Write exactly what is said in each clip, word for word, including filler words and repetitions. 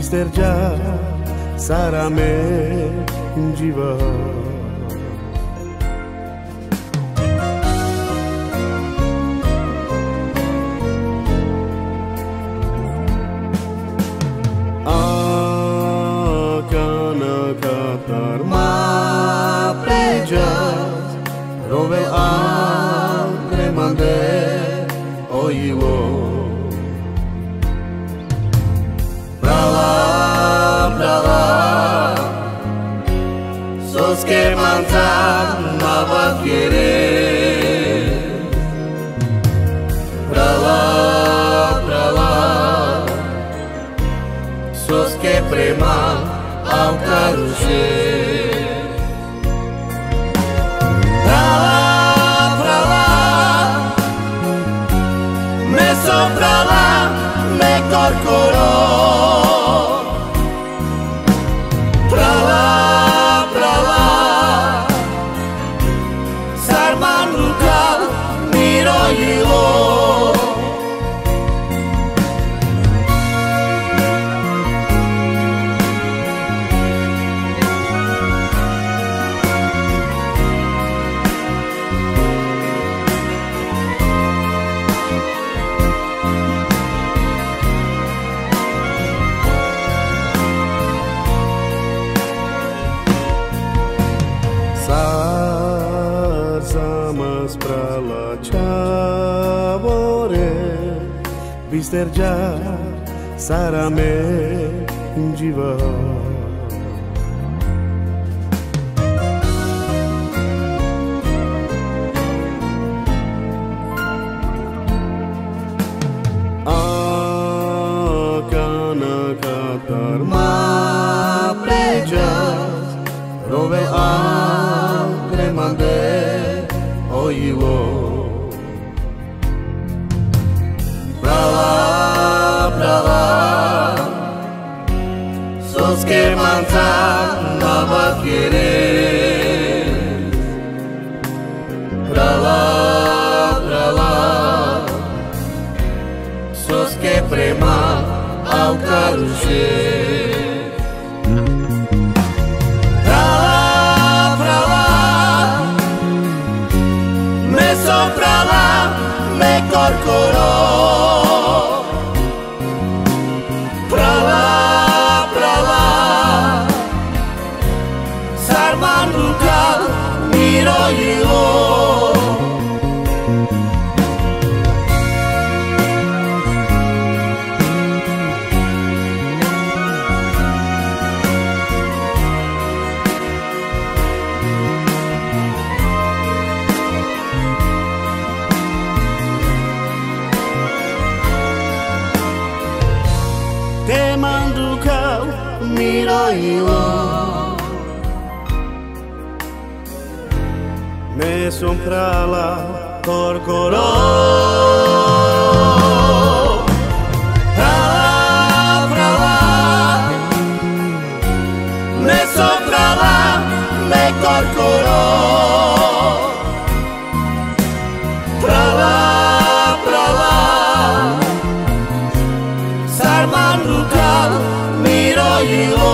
Bisterja sarame jiva Akana katar ma prejas rove al remande oivo Sos que manzan mava querer Prava, prava Sos que prema ao caruche Prava, prava Me sopra lá, me corcoró Bisterja sarame jiva Akana katar ma prejas rove al remande oivo Sos que manzan mava querer Brava, brava Sos que prema ao caruche Brava, brava Me sopra lá, me corcoró Te manducau miro io Me sompra la corcoró Prava, prava Me sompra la me corcoró Prava, prava Sarmanduka miro io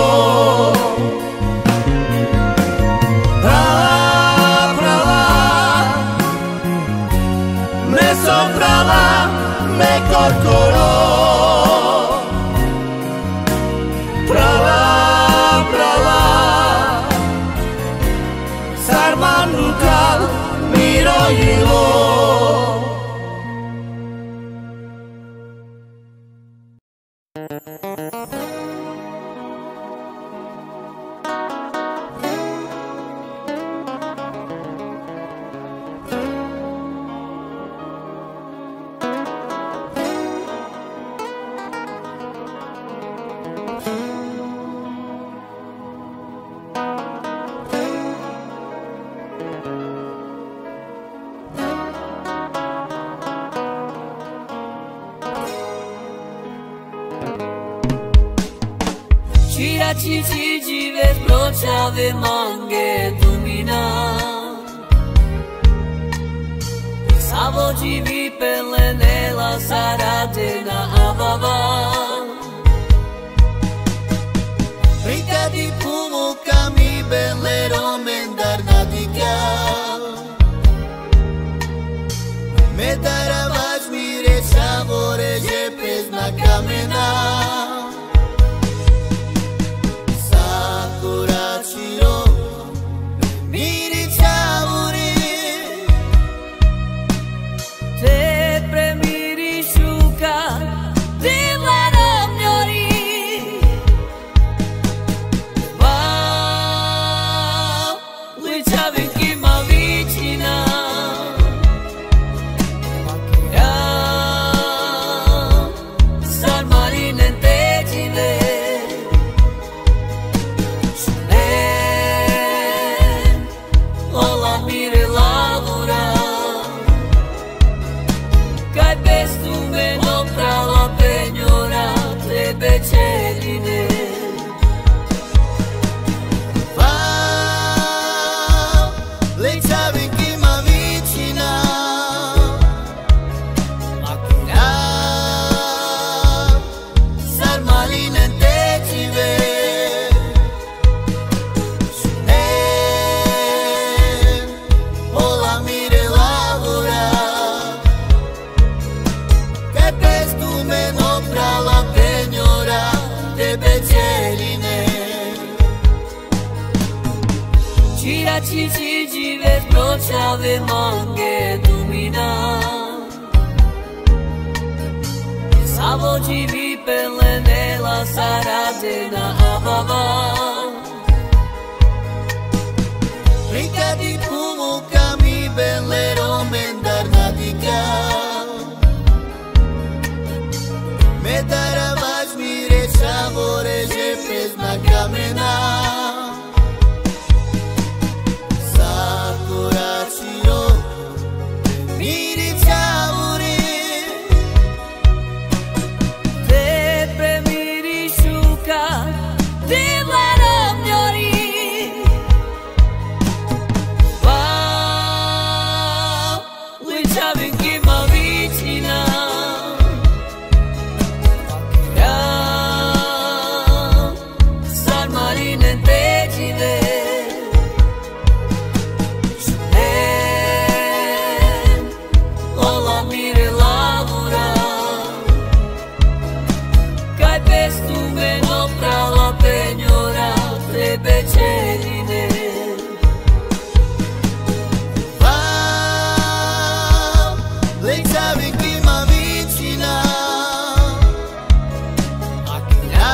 Sopra la me corcoró Prava, prava Sarmanduka miro io Cira cici cives brociave manghe dumina Savo civi pelle nella saratena avava me darabas mire sabores de pez na kamena Sakura chiro mire sabore Te premiri shuka Te laram nyori Wow Lichavin ki ma vicina Celine Wow, lei sabe che mi vicina Macchina Sarmalina in te ci vede Sunen O la mire lavora Che pestu meno pra la de beceline Gira cici gives brociave manghe dumina Savo givi pelle nella saradena abava Rica di fumo cami bellero mendarnatica Me darabas mire sabores de pez na kamena Sakura chiro mire sabore Te premiri shuka Te laram nyori Wow Lichavin ki ma vicina Celine Wow, lei sabe che mi vicina Macchina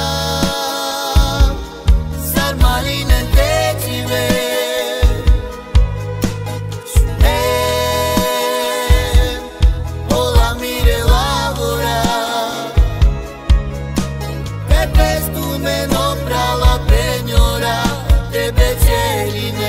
Sarmalina in te ci vede Sunen O la mire lavora Che pestu meno pra la peñora de beceline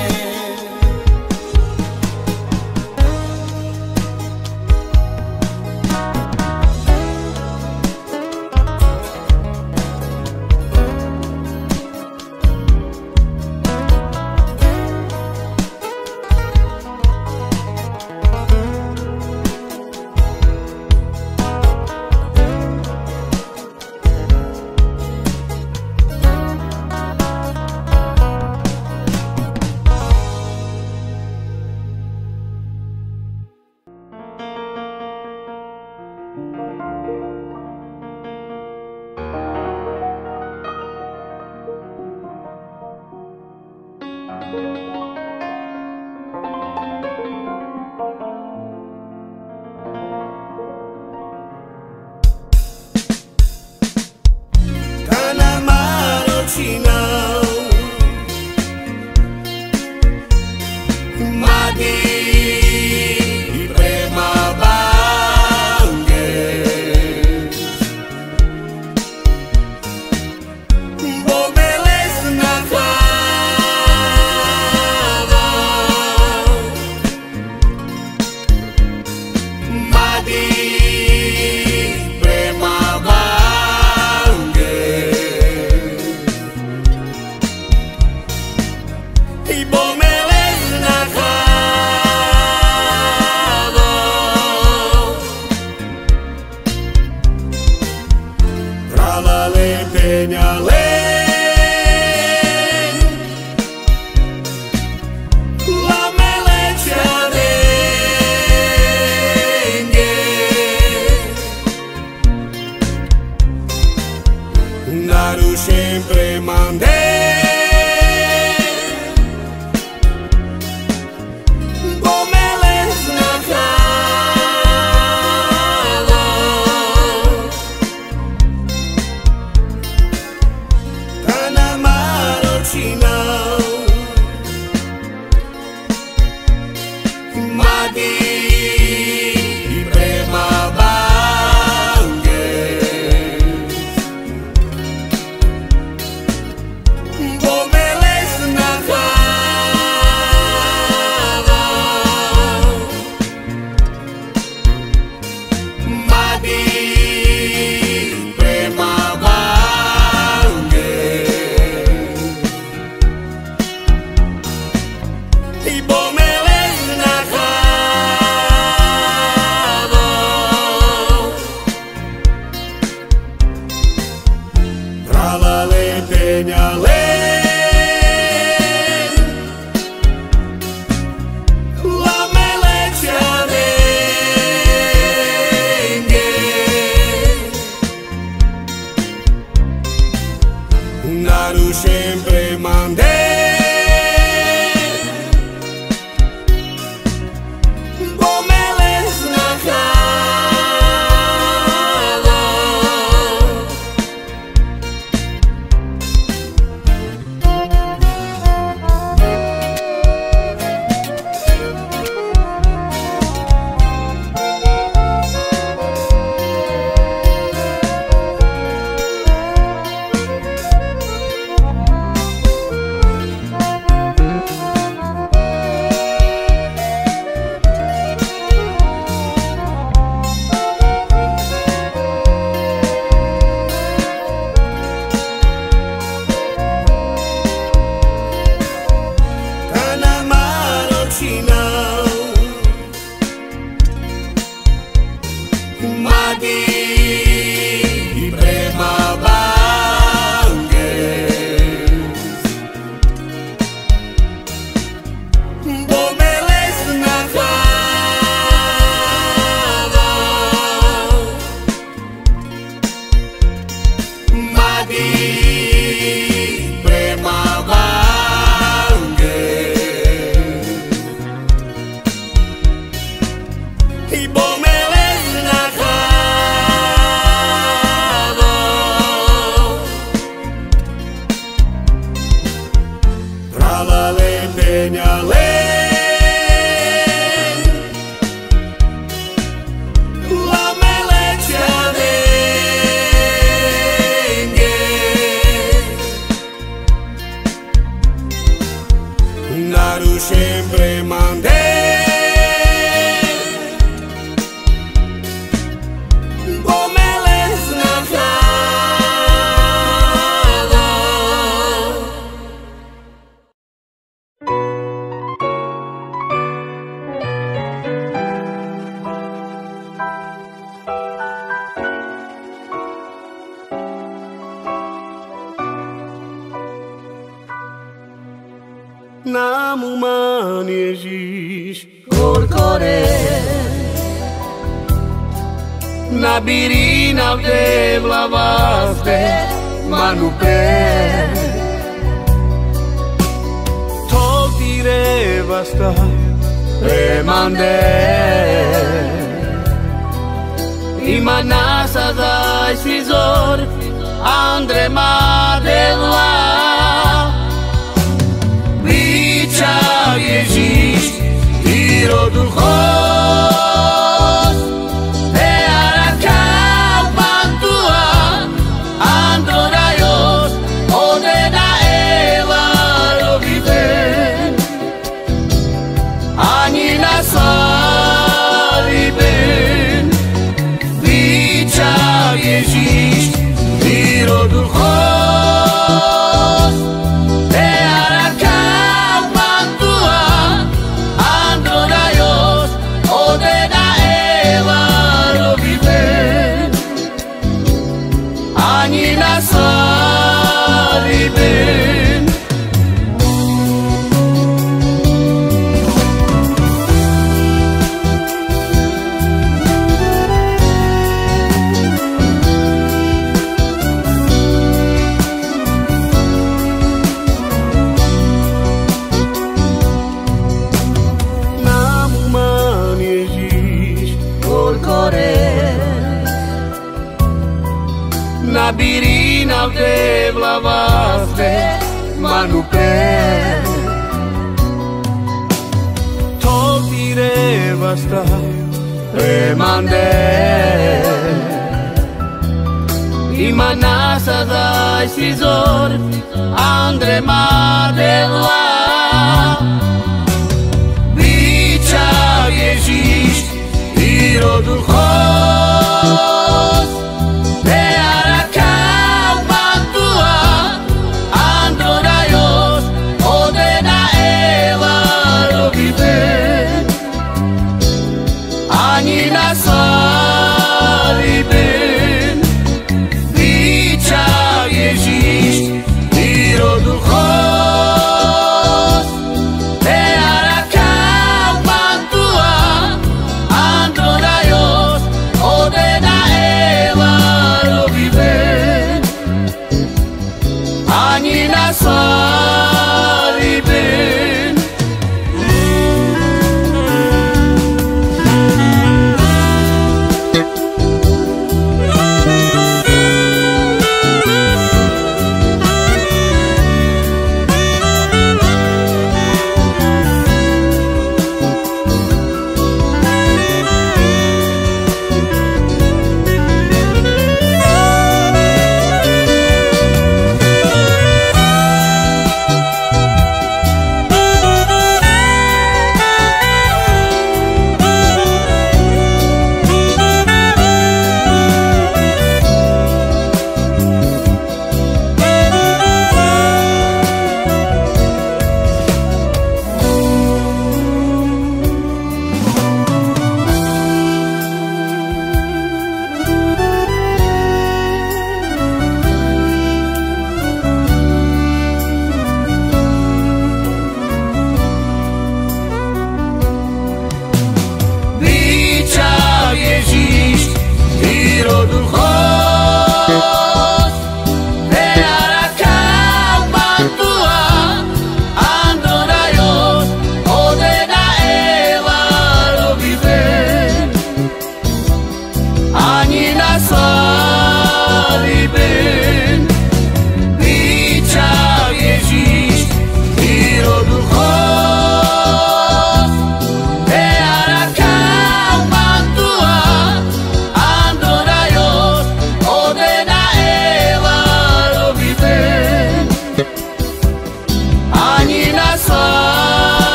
mladý i premabange bomelesna hlava mladý premabange i bomelesna hlava tralale penjale Naru sempre mande bomelesna hlava Namu man Ježiš Corcore Nabiri navde vlavaste manu pe Toltire basta remande Imanasa dai sizor andre madelua Viča Ježiš Iro duchos Te arakau pantua Andoraios Odena ela roviven Ani na saliben Viča Ježiš Iro duchos Te arakau pantua Andoraios Odena ela roviven Ani na saliben Namu man Ježiš Corcore Nabiri navde vlavaste manu pe Toltire basta remande Imanasa dai sizor andre madelua Viča Ježiš Iro duchos Te arakau pantua Andoraios Odena ela roviven Ani na saliben Viča Ježiš Iro duchos Te arakau pantua Andoraios Odena ela roviven Ani na saliben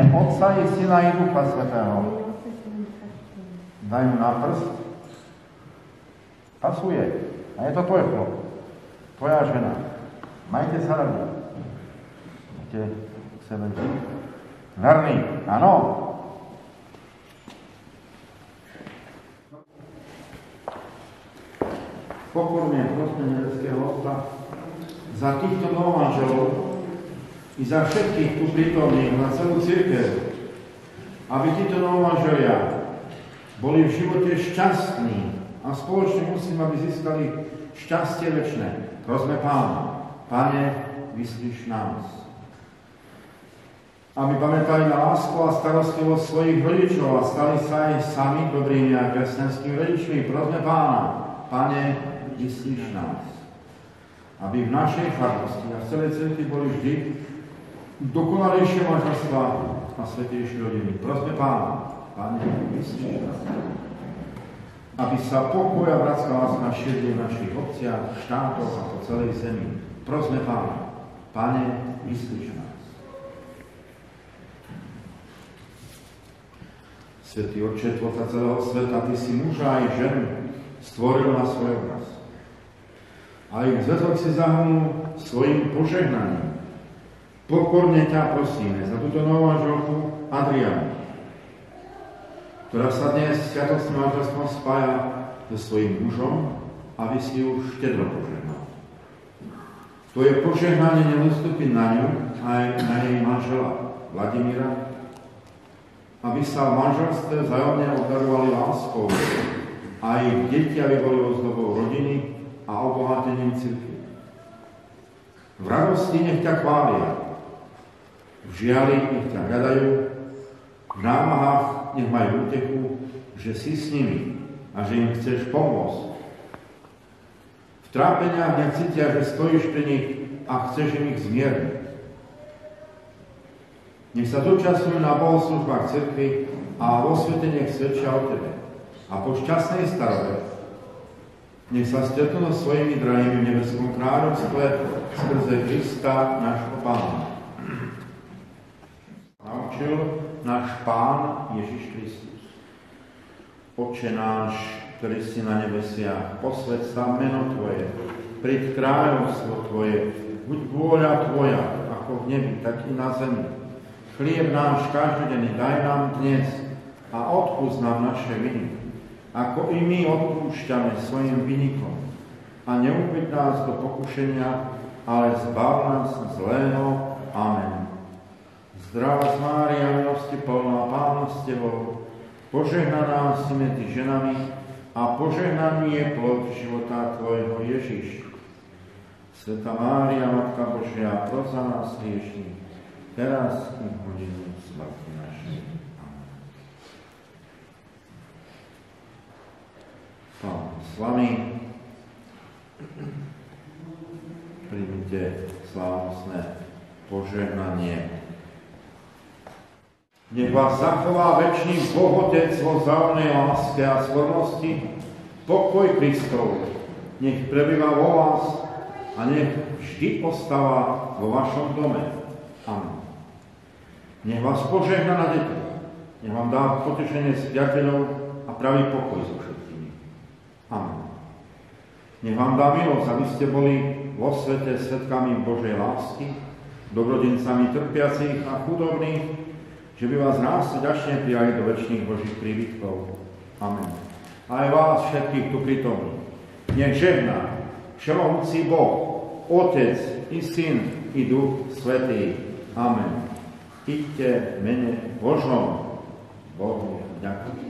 mene Otca i Syna i Ducha Svätého. Daj mu na prst. Pasuje. A je to tvoj chlop. Tvoja žena. Majte sa radi. Majte k sebe žiť. Verný. Áno. Pokorne prosme nebeského Otca za týchto novomanželov i za všetkých tu prítomných na celú cirkev, aby títo novomanželia boli v živote šťastní a spoločne musím, aby získali šťastie večné. Prosme Pána, Pane, vyslíš nás. Aby pamätali na lásku a starostlivosť svojich rodičov a stali sa aj sami dobrými a kresťanskými rodičmi. Prosme Pána, Pane, vyslíš nás. Aby v našej farnosti a v celej cirkvi boli vždy dokonalejšie manželstvá a svätejšie rodiny. Prosme Pána, Pane, vyslíš nás. Aby sa pokoj a bratská láska šírili v našich obciach, štátoch a po celej zemi. Prosme Pána, Pane, vyslíš nás. Svätý Otče, Tvorca celého sveta, Ty si muža aj ženu stvoril na svoj obraz. A ich zväzok si zahrnul svojim požehnaním. Pokorne ťa prosíme za túto novú manželku Adrianu, ktorá sa dnes sviatostným manželstvom spája so svojím mužom, aby si ju štedro požehnal. Tvoje požehnanie neustúpi na ňu aj na jej manžela Vladimíra, aby sa v manželstve vzájomne obdarovali láskou a ich deti, aby boli ozdobou rodiny a obohatením cirkvi. V radosti nech ťa chvália, v žiali nech ťa hľadajú, v námahách nech majú útechu, že si s nimi a že im chceš pomôcť. V trápeniach nech cítia, že stojíš pri nich a chceš im ich zmierniť. Nech sa zúčastňujú na bohoslužbách cirkvi a vo svete nech svedčia o tebe. A po šťastnej starobe nech sa stretnú so svojimi drahými v nebeskom kráľovstve skrze Krista, nášho Pána. Naučil náš Pán Ježiš Kristus. Otče náš, ktorý si na nebesiach, posväť sa meno Tvoje, príď kráľovstvo Tvoje, buď vôľa Tvoja, ako v nebi, tak i na zemi. Chlieb náš každodenný daj nám dnes a odpúsť nám naše viny, ako i my odpúšťame svojim vinníkom. A neuveď nás do pokušenia, ale zbav nás zlého. Amen. Zdravá Mária, milosti plná, Pán s Tebou, požehnaná si medzi ženami a požehnaný je plod života Tvojho Ježiš. Svätá Mária, Matka Božia, pros za nás hriešných, teraz i v hodinu smrti našej. Amen. Pán s vami, príjmite slávnostné požehnanie. Nech vás zachová večný Boh Otec vo vzájomnej láske a svornosti, pokoj Kristov, nech prebýva vo vás a nech vždy ostáva vo vašom dome. Amen. Nech vás požehná na deti, nech vám dá potešenie s priateľov a pravý pokoj so všetkými. Amen. Nech vám dá milosť, aby ste boli vo svete svedkami Božej lásky, dobrodincami trpiacich a chudobných, že by vás nás srdečne prijali do večných Božích príbytkov. Amen. Aj vás všetkých tu prítomných. Nech žehná všemohúci Boh, Otec i Syn i Duch Svätý. Amen. Iďte v mene Božom. Bohu ďakujem.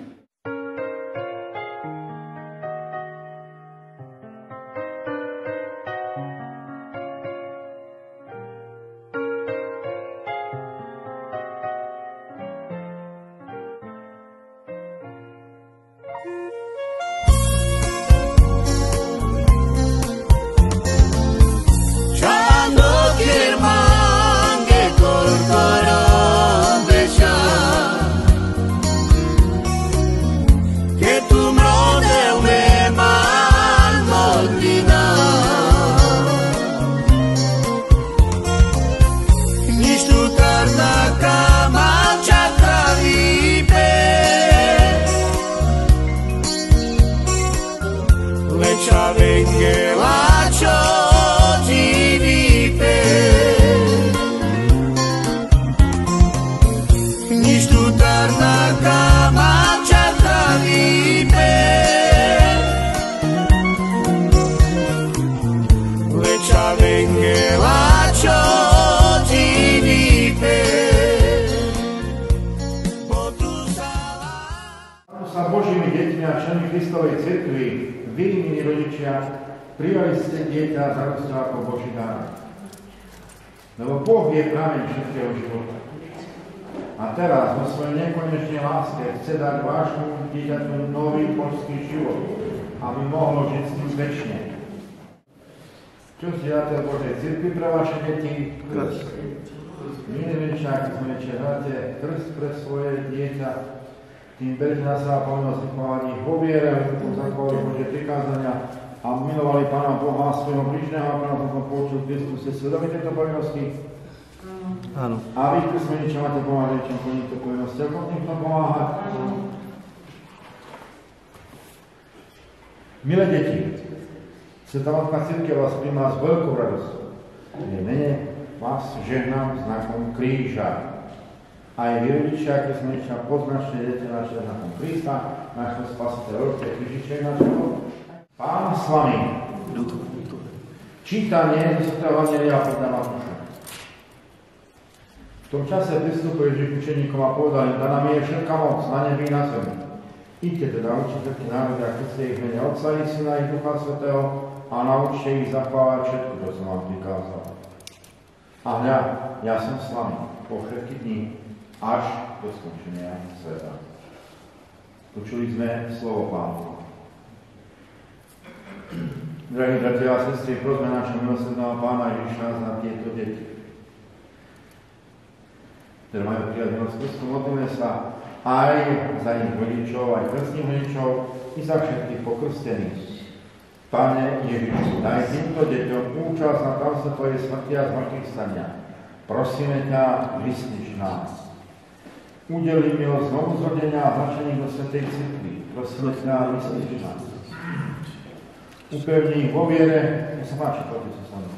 nici tu tarnaca marcia travipe Leccia vengela čo ti vipe Sa Božími deťmi a členmi Kristovej cirkvi, vy, milí rodičia, prijali ste dieťa za rozstáv ako Boží dar. Lebo Boh je prameň všetkého života. A teraz vo svojej nekonečnej láske chce dať vášmu dieťaťu nový božský život, aby mohlo žiť s ním večne. Čo si dáte v Božej cirkvi pre vaše deti? Krst. Milí rodičia, keď sme čeráte krst pre svoje dieťa, tým berte na seba povinnosť vychovávať ich vo viere, zachovali Božie prikázania a milovali Pána Boha a svojho blížneho a Pána Boha počul Kristus. Ste svedomí tejto povinnosti? Áno. A vy, keď sme niečo máte pomáhať, čom plniť to povinnosti, ako týmto pomáhať? Milé deti, Svätá Matka Cirkev vás príjma s veľkou radosťou. V mene vás žehnám znakom kríža. Aj vy, rodičia, keď sme niečo poznačne dete naše znakom Krista, našho Spasiteľa Otca Ježiša našeho. Pán s vami. Čítanie zo svätého Evanjelia podľa Matúša. V tom čase pristúpil Ježiš k učeníkom a povedal im, daná mi je všetká moc na nebi i na zemi. Idte teda učiť všetky národy a krste ich v mene Otca i Syna i Ducha Svätého a naučte ich zachovávať všetko, čo som vám prikázal. A hľa, ja som s vami po všetky dni až do skončenia sveta. Počuli sme slovo Pánovo. Drahí bratia a sestry, prosme našho milosrdného Pána Ježiša za tieto deti, ktoré majú prijať milosť Kristu. Modlíme sa aj za ich rodičov, aj krstných rodičov i za všetkých pokrstených. Pane Ježišu, daj týmto deťom účasť na tajomstve Tvojej smrti a zmrtvých stania. Prosíme ťa, vyslíš nás. Udeli milosť znovu zrodenia a značení do Svätej Cirkvi. Prosíme ťa, vyslíš nás. Upevni ich vo viere, nech sa páči, poďte sa sami.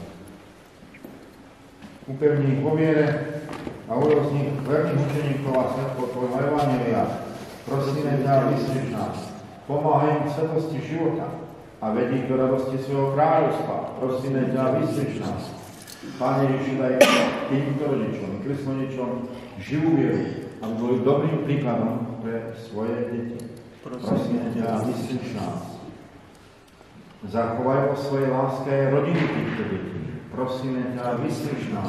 Upevni ich vo viere a urob z nich veľkých učeníkov a svetlo Tvojho Evanjelia. Prosíme ťa, vyslíš nás. Pomáhaj im v svetosti života a vedí ich do radosti svojho kráľovstva. Prosíme ťa, vyslíš nás. Pane Ježišu, daj týmto rodičom, krstnodičom živú vieru, aby boli dobrým príkladom pre svoje deti. Prosíme ťa, vyslíš nás. Zachovaj o svojej láske aj rodiny týchto detí. Prosíme ťa, vyslíš nás.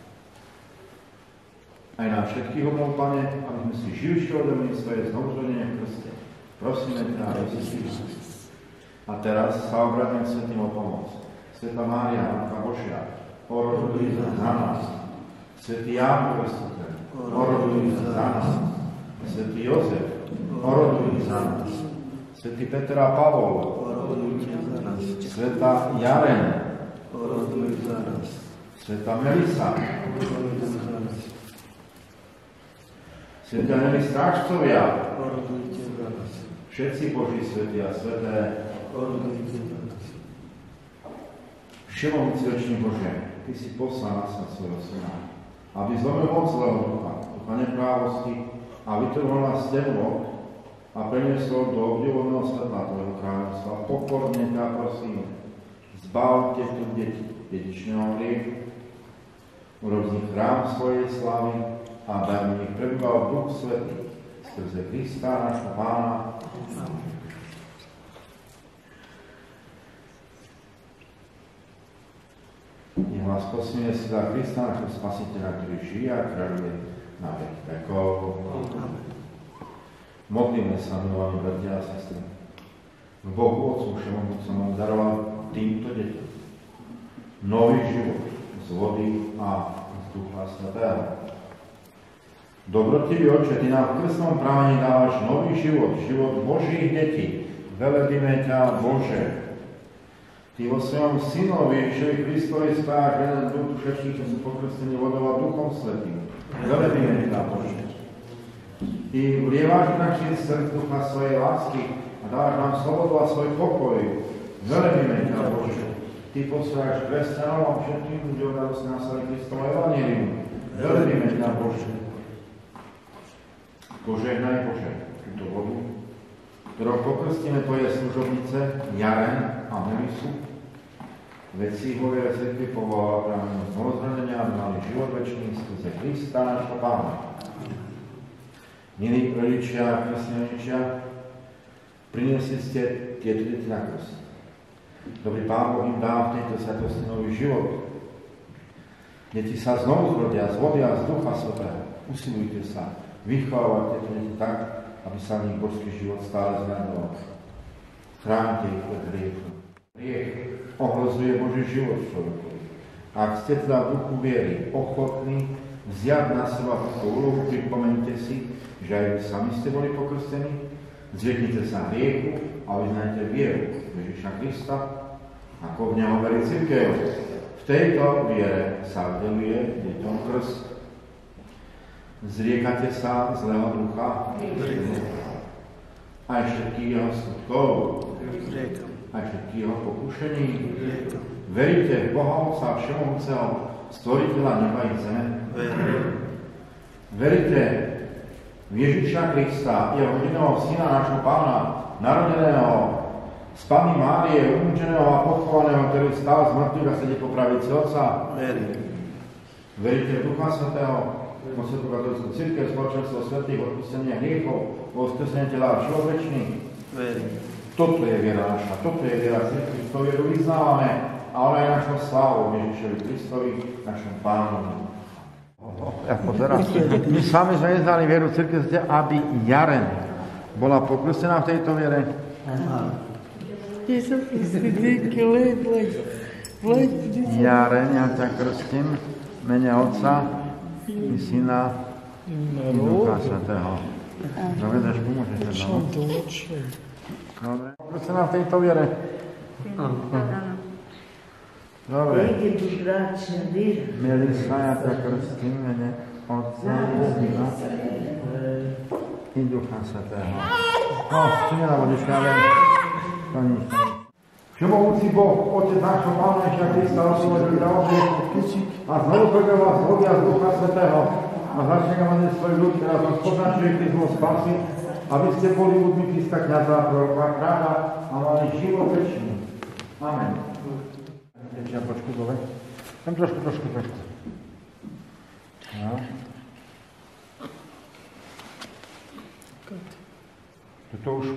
Aj na všetkých obnov, Pane, aby sme si živšie odemili svoje znovuzrodenie v krste. Prosíme ťa, vyslíš nás. A teraz sa obrátim k svätým o pomoc. Svätá Mária, Matka Božia, oroduj za nás. Svätý Ján Krstiteľ, oroduj za nás. Svätý Jozef, oroduj za nás. Svätý Peter a Pavol, oroduj za nás. Svätá Jaren, oroduj za nás. Svätá Melisa, oroduj za nás. Svätí anjeli strážcovia, orodujte za nás. Všetci Boží svätí a sväté, orodujte za nás. Všemohúci večný Bože, Ty si poslal na svet svojho Syna, aby zlomil moc zlého ducha, ducha neprávosti a vytrhol nás z temnôt a preniesol do obdivuhodného svetla Tvojho kráľovstva. Pokorne ťa prosíme, zbav tieto deti dedičného hriechu, urob z nich chrám svojej slávy a daj mi nich prebýval Duch Svätý skrze Krista, nášho Pána. Nech vás posmiene sila Krista, nášho Spasiteľa, ktorý žije a kráľuje na veky vekov. Modlíme sa, milovaní bratia a sestry. V Bohu Otcu Všemohúcom daroval týmto deťom nový život z vody a z Ducha Svätého. Dobrotivý Otče, Ty nám v krstnom pramení dávaš nový život, život Božích detí. Velebíme ťa, Bože. Ty vo svojom Synovi Ježišovi Kristovi spájaš jeden duch všetkých, čo sú pokrstení vodou a Duchom Svätým. Velebíme ťa, Bože. Ty vlievaš v našich srdc ducha svojej lásky a dávaš nám slobodu a svoj pokoj. Velebíme ťa, Bože. Ty posúvaš kresťanov a všetkým ľuďom radosť na svojej Kristovom evanjeliu. Velebíme ťa, Bože. požehnaj Bože túto vodu, ktorou pokrstíme Tvoje služobnice, Jaren a Melisu, veď si ho viere cirkvi povolala práve znovuzrodenia, aby mali život večný skrze Krista nášho Pána. Milí rodičia a kresťania, priniesli ste tieto deti na krst. Dobrý Pán Boh im dá v tejto svetosti nový život. Deti sa znovu zrodia z vody a z Ducha Svätého. Usilujte sa vychovávať tieto deti tak, aby sa v nich božský život stále zvedoval. Chránite ich pred hriechom. Hriech ohrozuje Boží život človekovi. Ak ste teda v duchu viery ochotní vziať na seba túto úlohu, pripomeňte si, že aj vy sami ste boli pokrstení, zrieknite sa hriechu a vyznajte vieru Ježiša Krista, ako v neho verí cirkev. V tejto viere sa vdeluje deťom krst. Zriekate sa zlého ducha, aj všetkých jeho skutkov, aj všetkých jeho pokušení. Veríte v Boha Otca Všemohúceho, Stvoriteľa neba i zeme. Veríte v Ježiša Krista, jeho jediného syna, nášho Pána, narodeného z Panny Márie, umúčeného a pochovaného, ktorý stál z mŕtvych a sedí po pravici Otca. Veríte v Ducha Svätého, vo Svätú katolícku cirkev, spoločenstvo svätých, odpustenia hriechov, vo vzkriesenie tela a život večný. Toto je viera naša, toto je viera cirkvi, to vieru vyznávame, ale aj našou slávou Ježišovi Kristovi, našom Pánovi. Ja pozerám. My sami sme neznali vieru cirkvi, aby Jaren bola pokrstená v tejto viere. Jaren, ja ťa krstím v mene Otca i Syna i Ducha Svätého. Dobre, dáš pomôžete nám. Dobre. Pokrstená v tejto viere? Dobre. Melisa, ja ťa krstím v mene Otca i Syna i Ducha Svätého. No, či nie na vodička, ale to nič. Všemohúci Boh, Otec nášho Pána Ježiša Krista, oslobodil na obrieku a znovu zrodil vás z vody a z Ducha Svätého a začne mať svoj ľud, teraz vás poznačuje Kristus spasy, aby ste boli ľudmi Krista, kňaza, proroka, kráľa a mali život večný. Amen. Ja počku dole. Tam trošku, trošku, trošku. No. Toto už...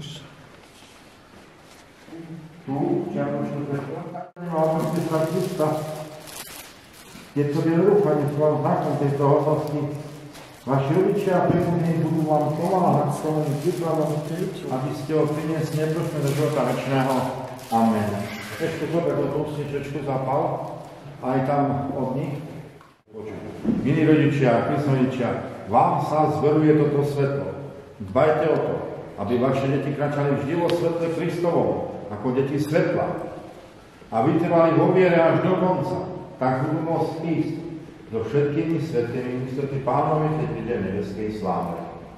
Tu, ja počku trošku. No, ale ste sa Krista. Je to jednoduché, sú vám znakom tejto hodnosti. Vaši rodičia a príbuzní budú vám pomáhať s tomu príkladom, aby ste ho priniesli neprošne do života večného. Amen. Ešte dobre, do tú sničečku zapal, aj tam od nich. Milí rodičia, kristovničia, vám sa zveruje toto svetlo. Dbajte o to, aby vaše deti kráčali vždy vo svetle Kristovom, ako deti svetla. A vytrvali vo viere až do konca, tak budú môcť ísť do všetkými svetými ústretí Pánovi, keď príde v nebeskej sláve.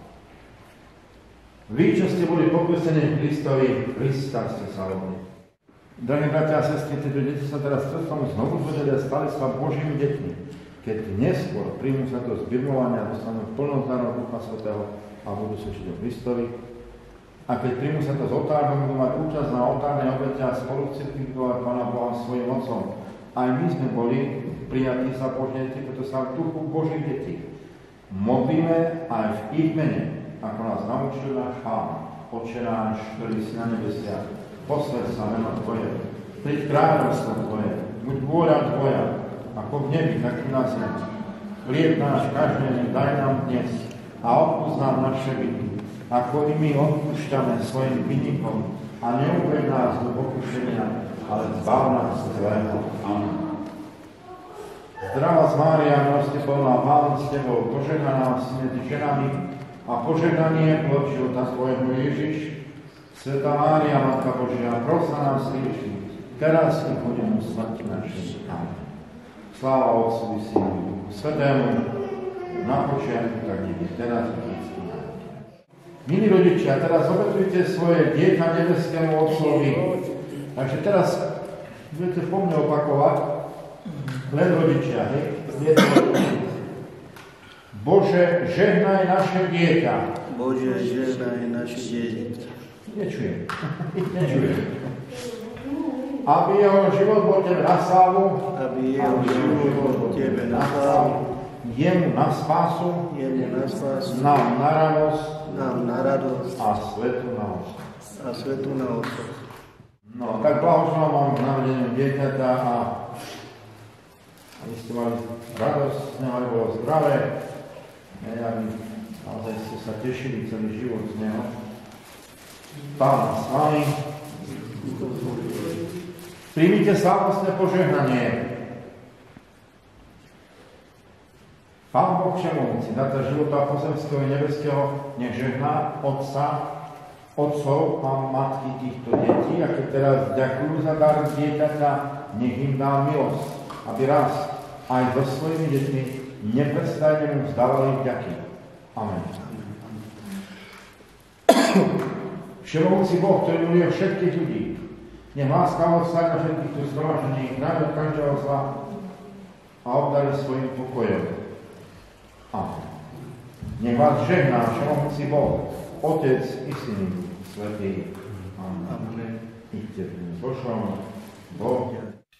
Vy, čo ste boli pokrstení Kristovi, Krista ste sa rodili. Drahí bratia a sestry, tieto deti sa teraz krstom znovu zrodili a stali sa Božími deťmi. Keď neskôr príjmu sa to zbirmovania, dostanú plnosť darov Ducha Svätého a budú svedčiť o Kristovi. A keď príjmu sa to z oltárov, budú mať účasť na oltárnej obete a spolu cirkvikovať Pána Boha svojim mocom. Aj my sme boli prijatí sa Boží deti, preto sa v duchu Božích detí modlíme aj v ich mene, ako nás naučil náš Pán. Otče náš, ktorý si na nebesiach, posväť sa meno Tvoje, príď kráľovstvo Tvoje, buď vôľa Tvoja, ako v nebi, tak i na zemi. Chlieb náš každodenný daj nám dnes a odpusť nám naše viny, ako i my odpúšťame svojim vinníkom a neuveď nás do pokušenia, ale zbav nás zlého. Amen. Zdravá z Mária, milosti plná, Pán s Tebou, požehnaná si medzi ženami a požehnaný je plod života Tvojho Ježiš. Svätá Mária, Matka Božia, pros za nás hriešných, teraz i v hodinu smrti našej. Amen. Sláva Otcu i Synu i Duchu Svätému, na počiatku, tak i teraz i vždycky. Milí rodičia, teraz obetujte svoje dieťa nebeskému Otcovi. Takže teraz budete po mne opakovať, len rodičia, hej? Bože, žehnaj naše dieťa. Bože, žehnaj naše dieťa. Nečujem. Nečujem. Aby jeho život bol Tebe na slávu. Aby jeho život bol Tebe na slávu. Jemu na spásu. Jemu na spásu. Nám na radosť. Nám na radosť. A svetu na osud. A svetu na osud. No, tak blahoželám vám k narodeniu dieťaťa a aby ste mali radosť, s ňou, aby bolo zdravé, aby naozaj ste sa tešili celý život z neho. Pán s vami. Príjmite slávnostné požehnanie. Pán Boh všemohúci, dáta života pozemského i nebeského, nech žehná Otca, otcov a matky týchto detí, a keď teraz ďakujú za dar dieťaťa, nech im dá milosť, aby raz aj so svojimi deťmi neprestajne mu vzdávali vďaky. Amen. Všemohúci Boh, ktorý miluje všetkých ľudí, nech láska odstať na všetkých tu zhromaždených, najmä od každého zla a obdarí svojim pokojom. Amen. Nech vás žehná všemohúci Boh, Otec i Syn Svätý. Amen. Amen. Iďte s Božom. Boh.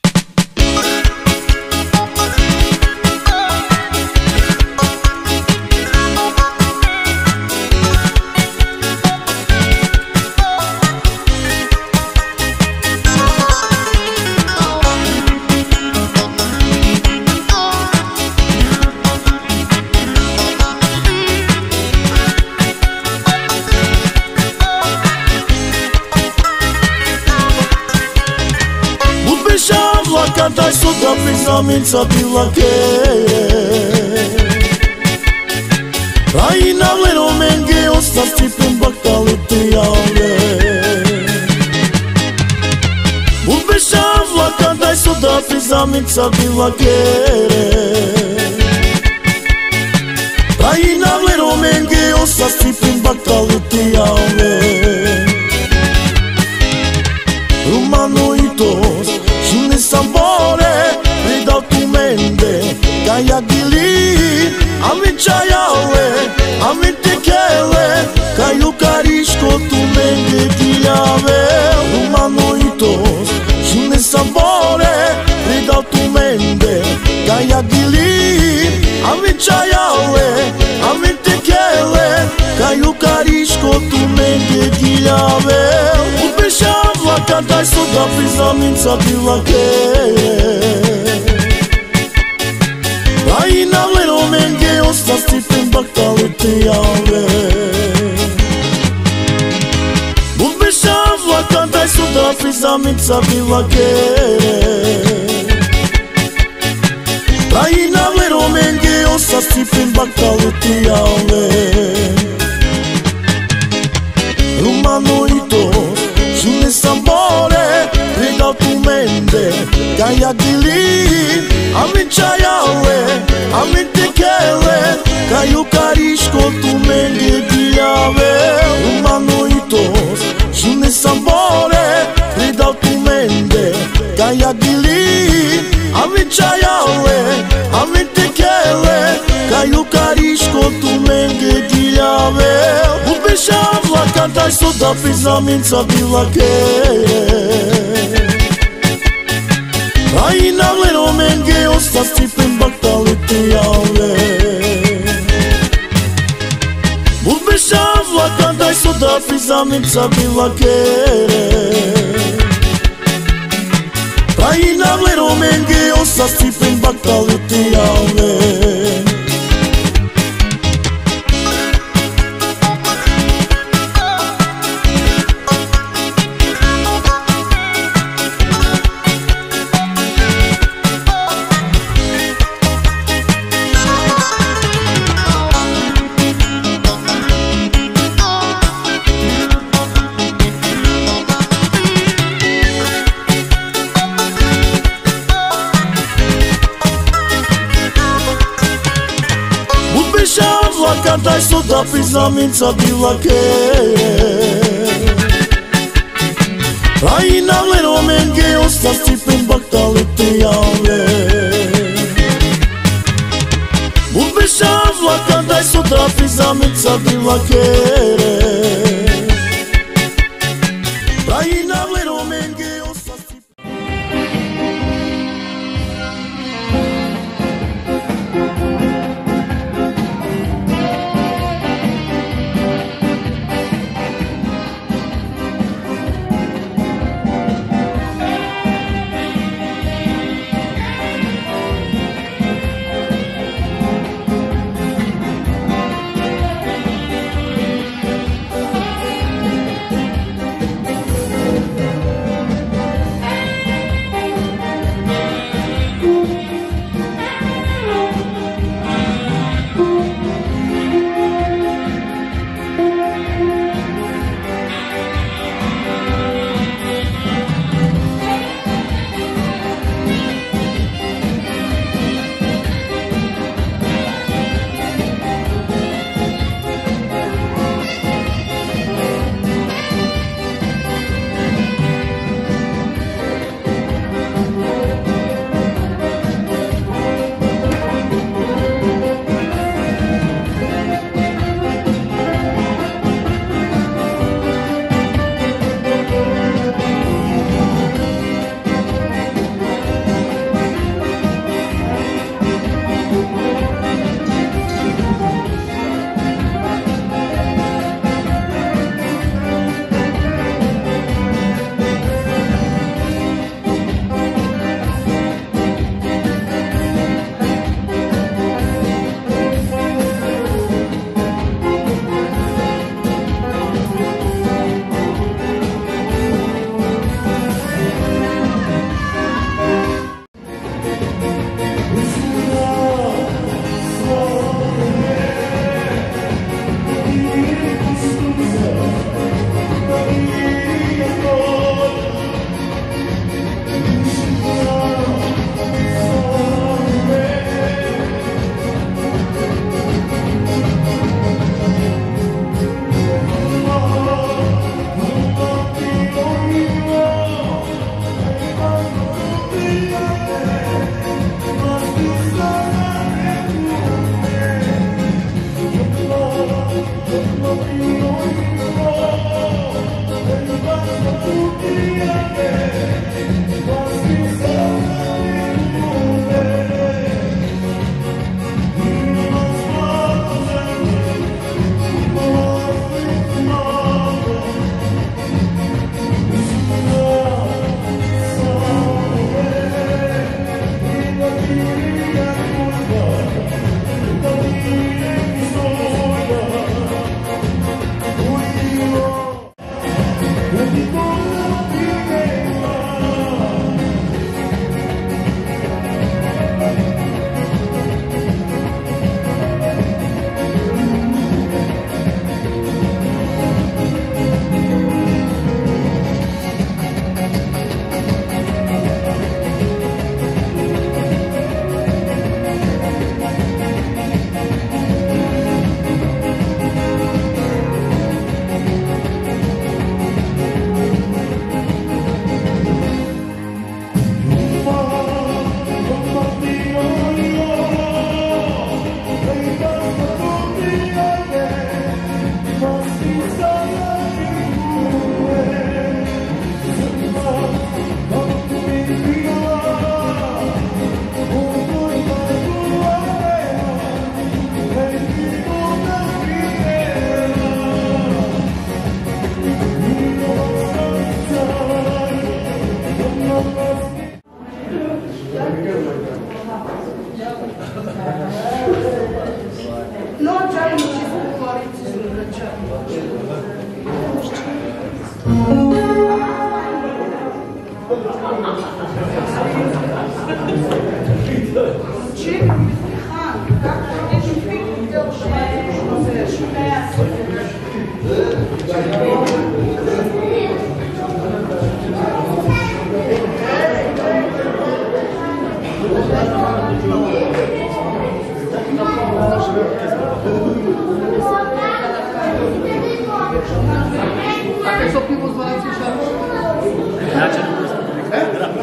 Cantai sotto pisamizza pilla che Raina lero menge osta stipin baktali tijale Bulbe shavla cantai sotto pisamizza pilla che Raina lero menge osta stipin baktali tijale Rumanoitos Shune sambore, ridau tu mende Kaya gili, amin chayale Amin tekele, kayu karishko tu mende diave Humanoitos, shune sambore, ridau tu mende Kaya gili, amin chayale Amin tekele, kayu karishko tu mende diave Ubeshavla cantai sotto pisamizza pilla che Raina lero menge osta stipin baktali tijale Ubeshavla cantai sotto pisamizza pilla che Raina lero menge osta stipin baktali tijale Rumanoitos Shune sambore, ridau tu mende Kaya gili, amin chayale Amin tekele, kayu karishko tu mende diave Humanoitos, shune sambore, ridau tu mende Kaya gili, amin chayale Amin tekele, kayu karishko tu mende diave Ubeshavla cantai sotto pisamizza pilla che Raina lero menge osta stipin baktali tijale Ubeshavla cantai sotto pisamizza pilla che Raina lero menge osta stipin baktali tijale Cantai sotto pisamizza pilla che Raina lero menge osta stipin baktali tijale Bulbe Ubešava kada je sutra pizamica bila kere Praji na vleru menge oslasti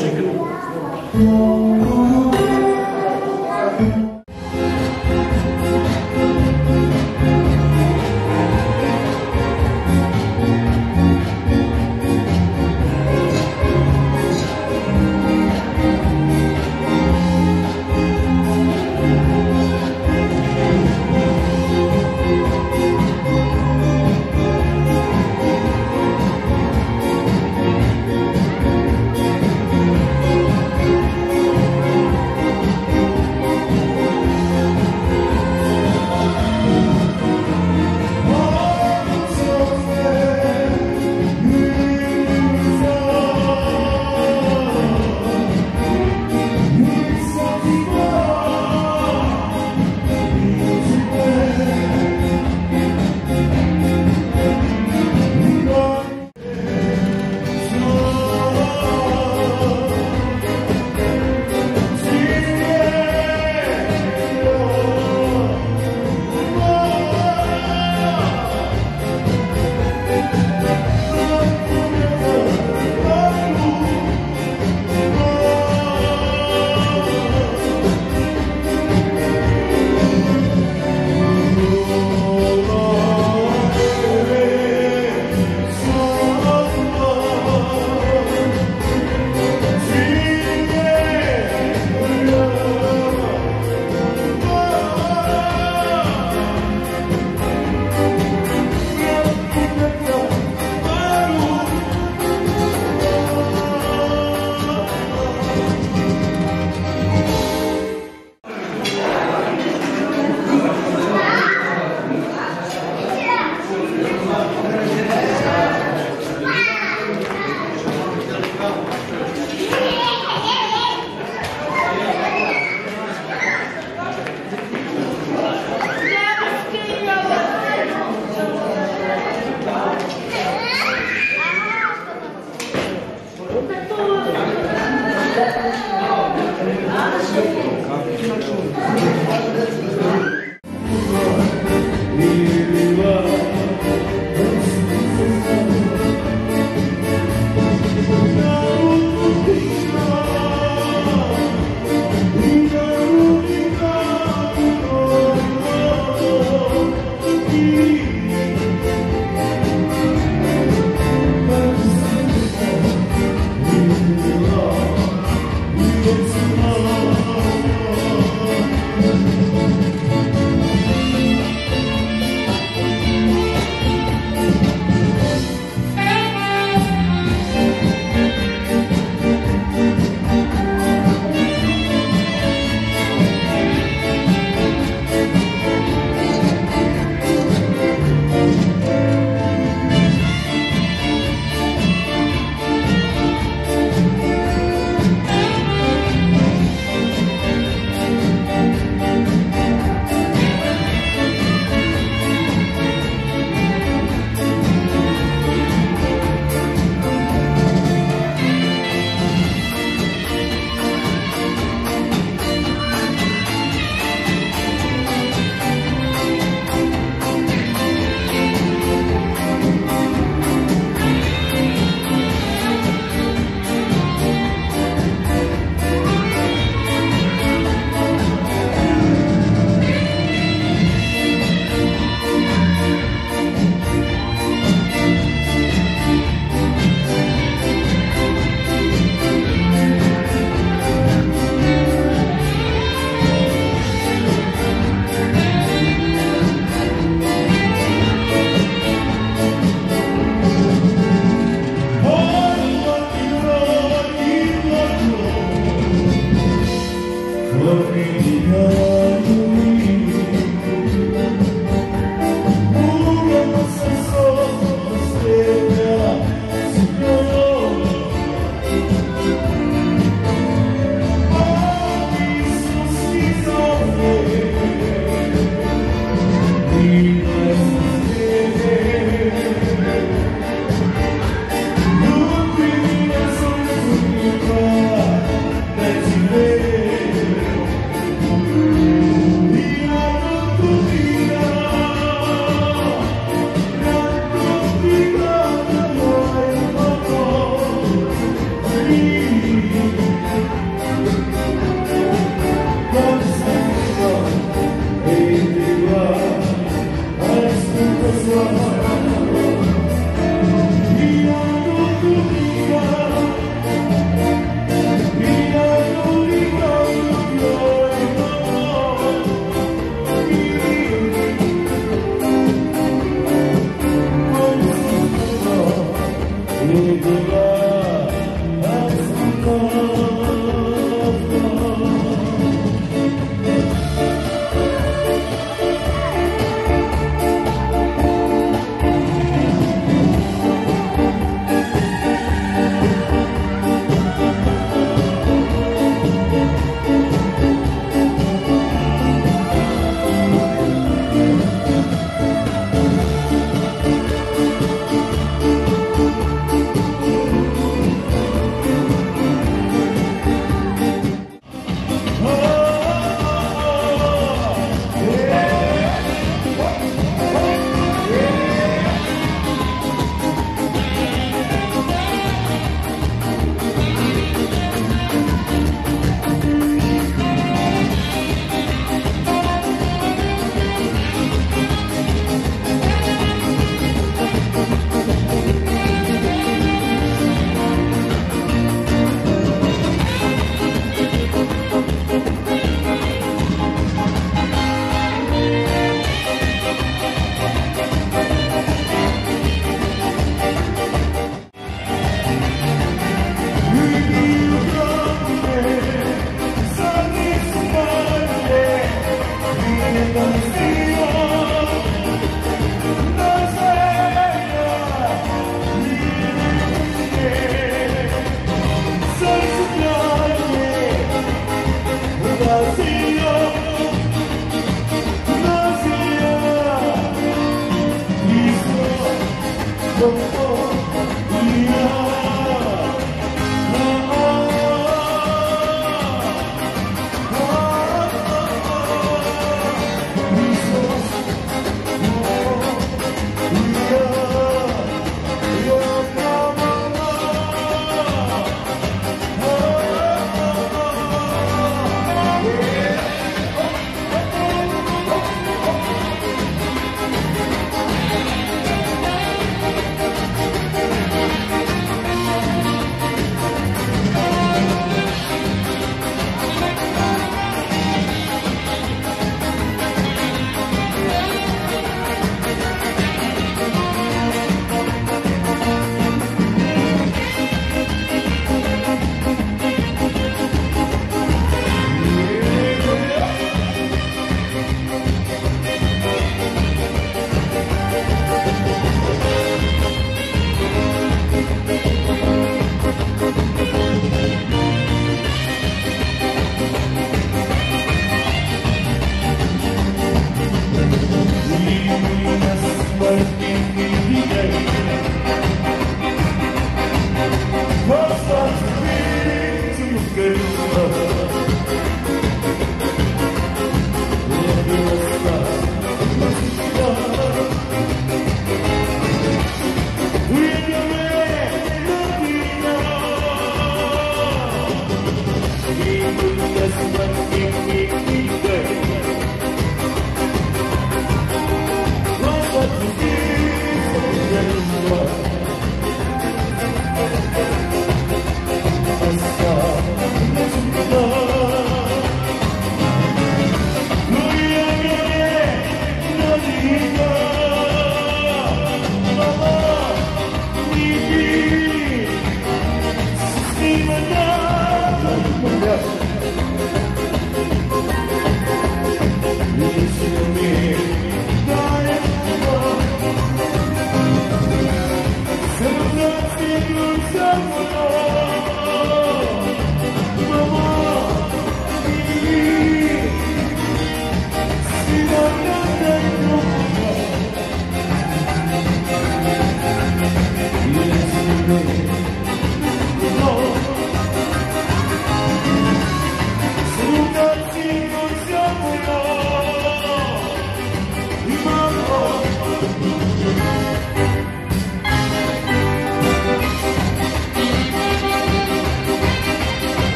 Thank you.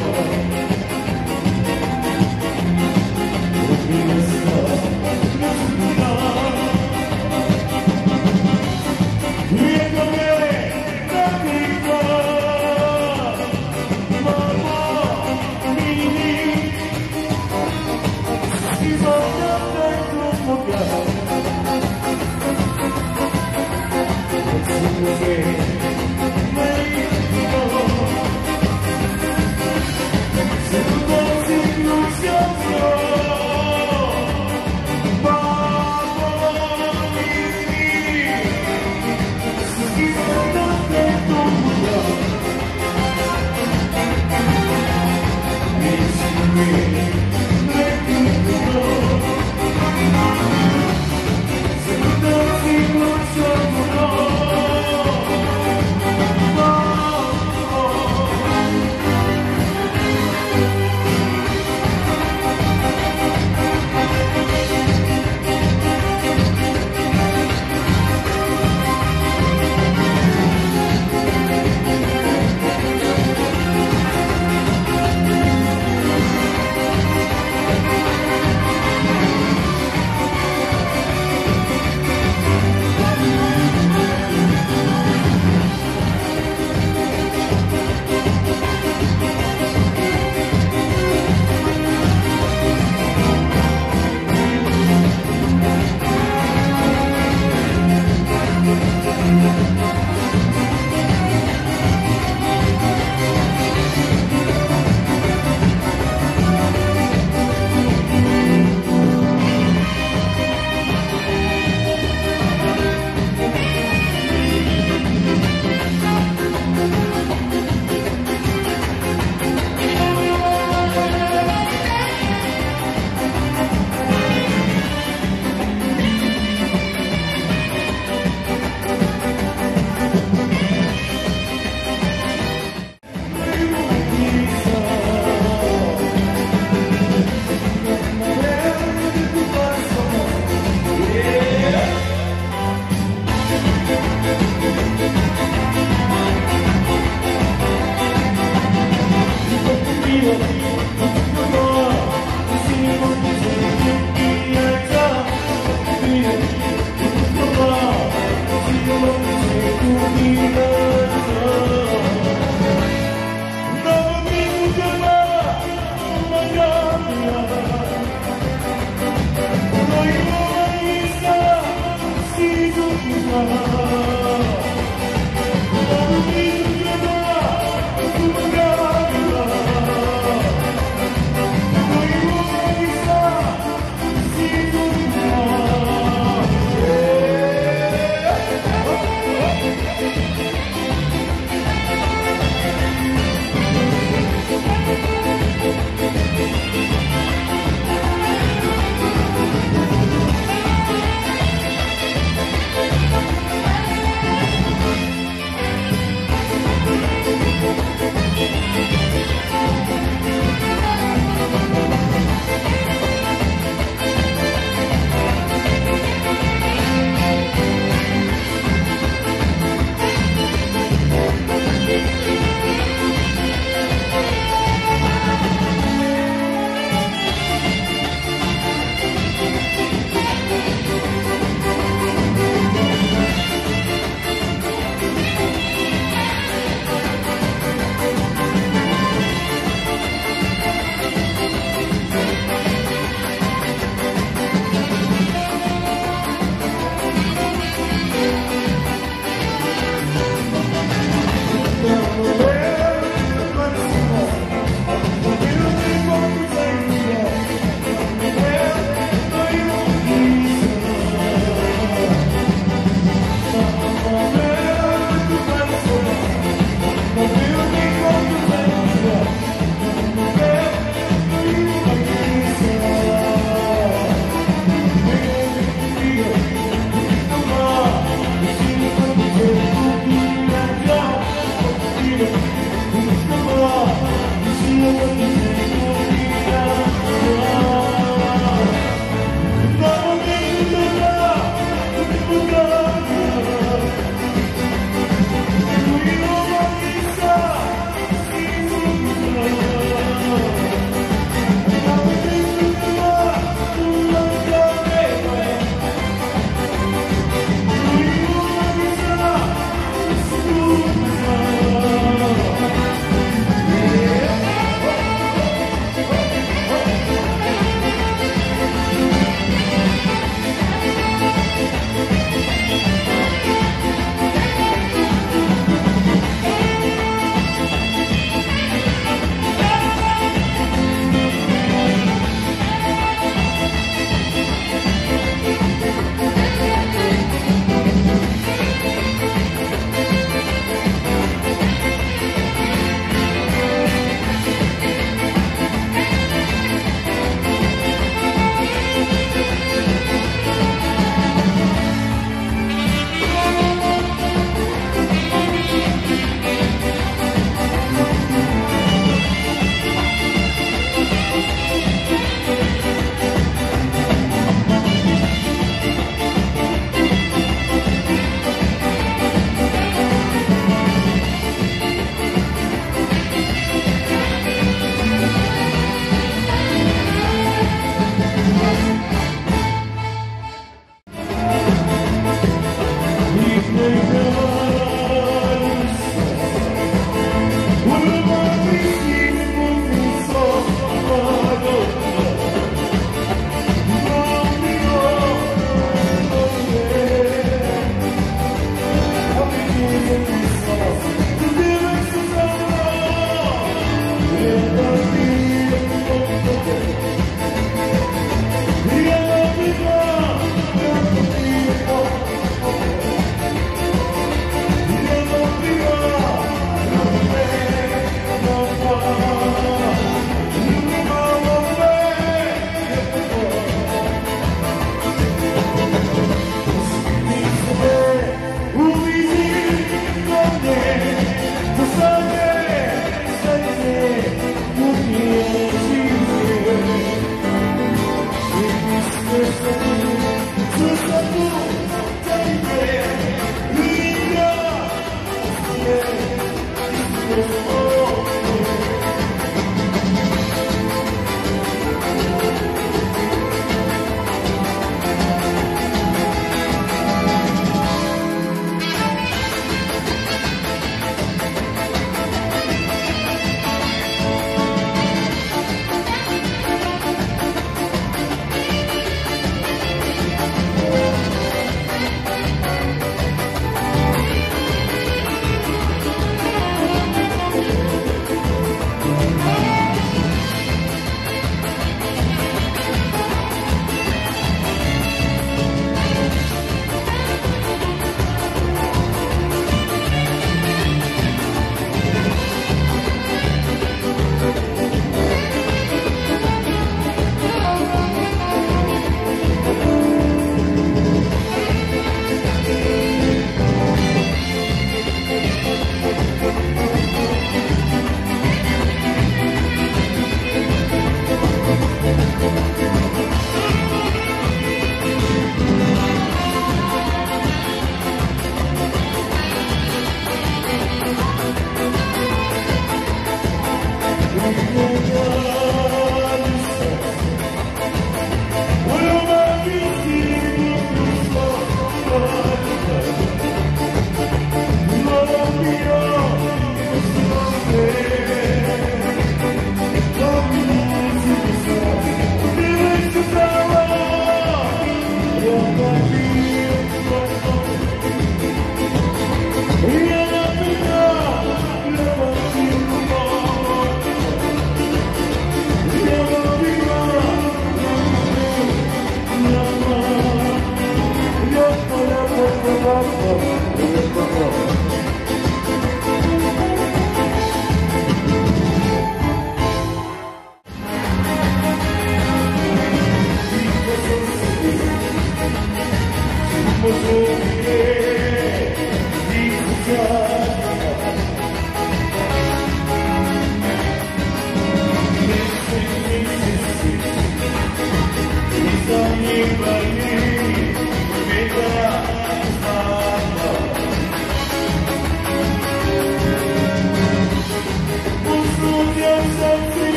Love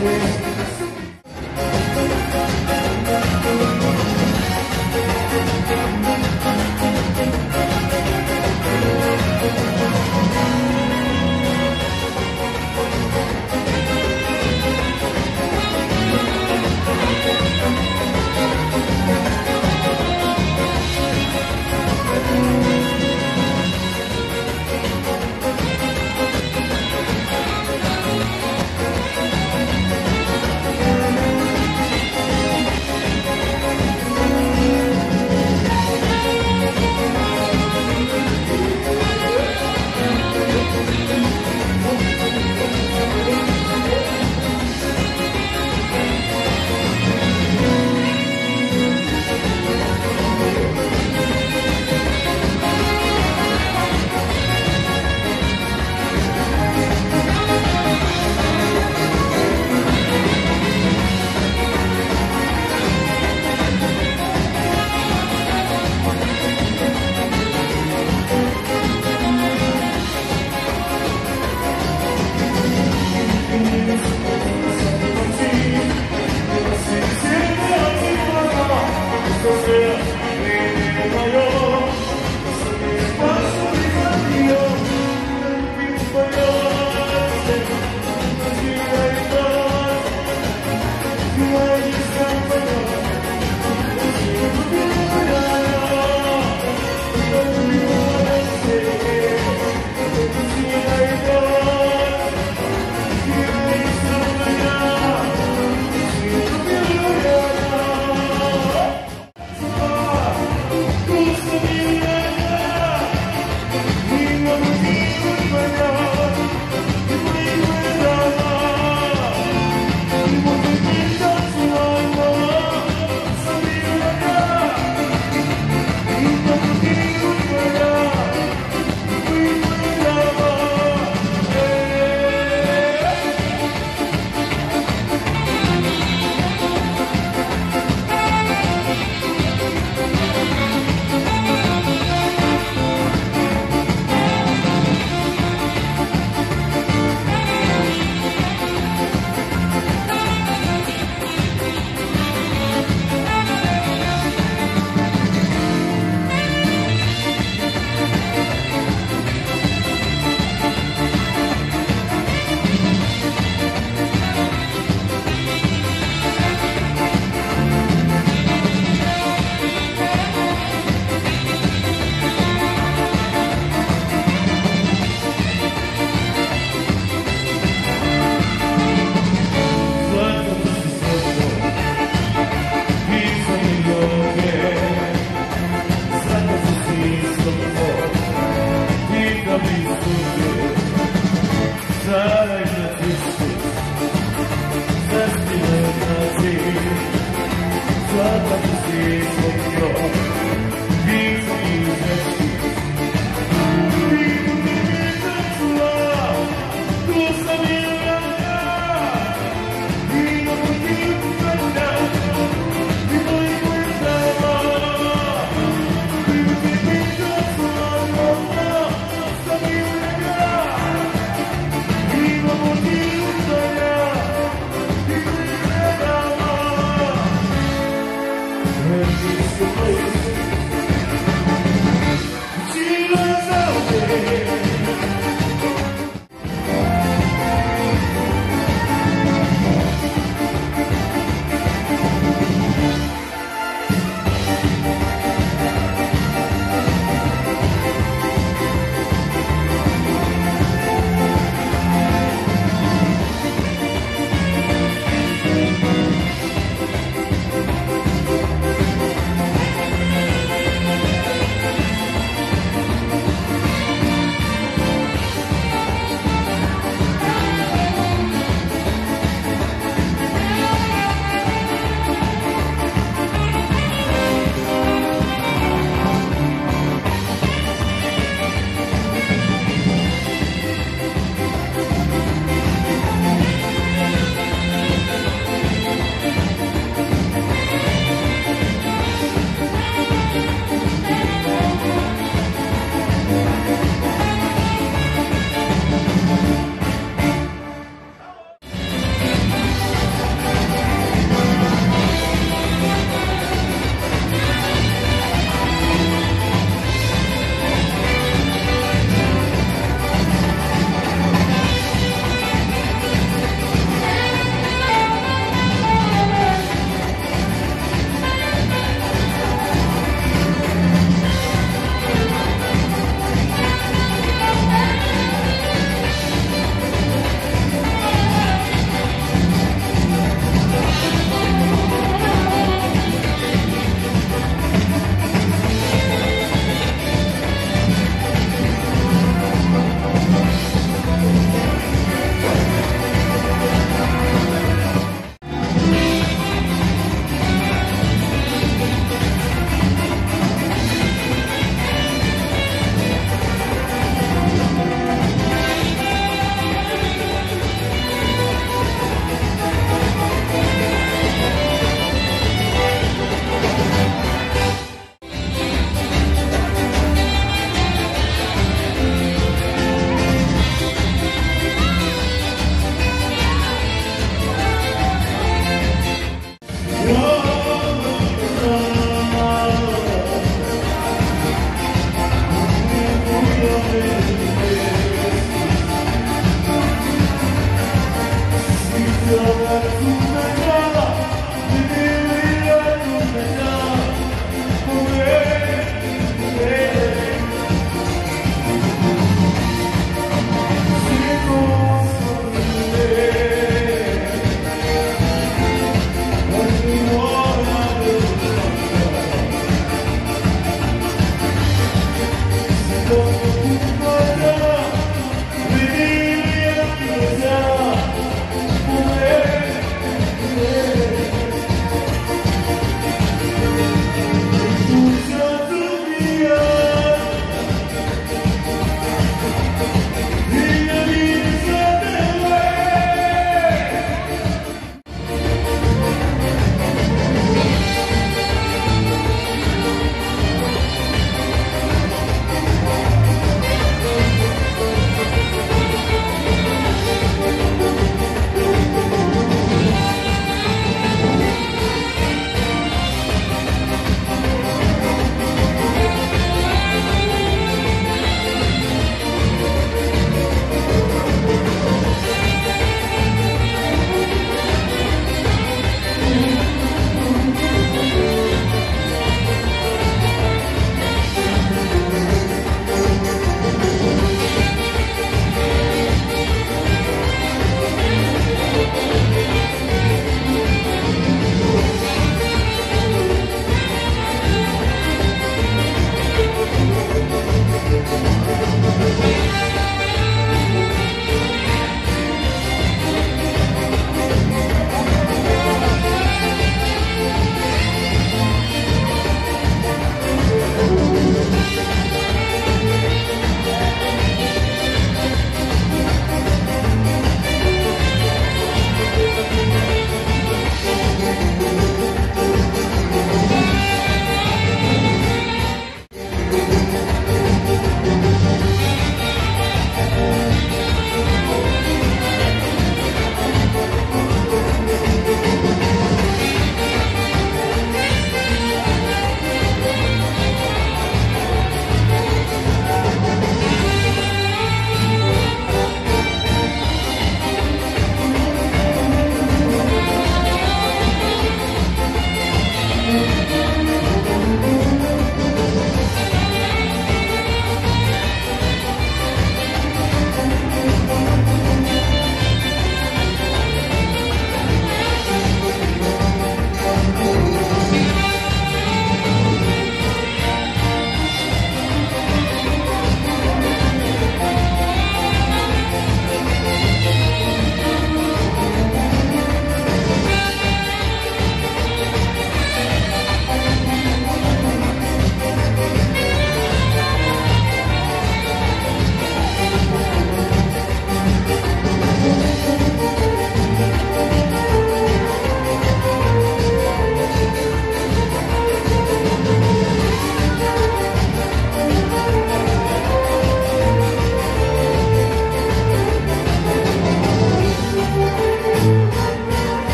When you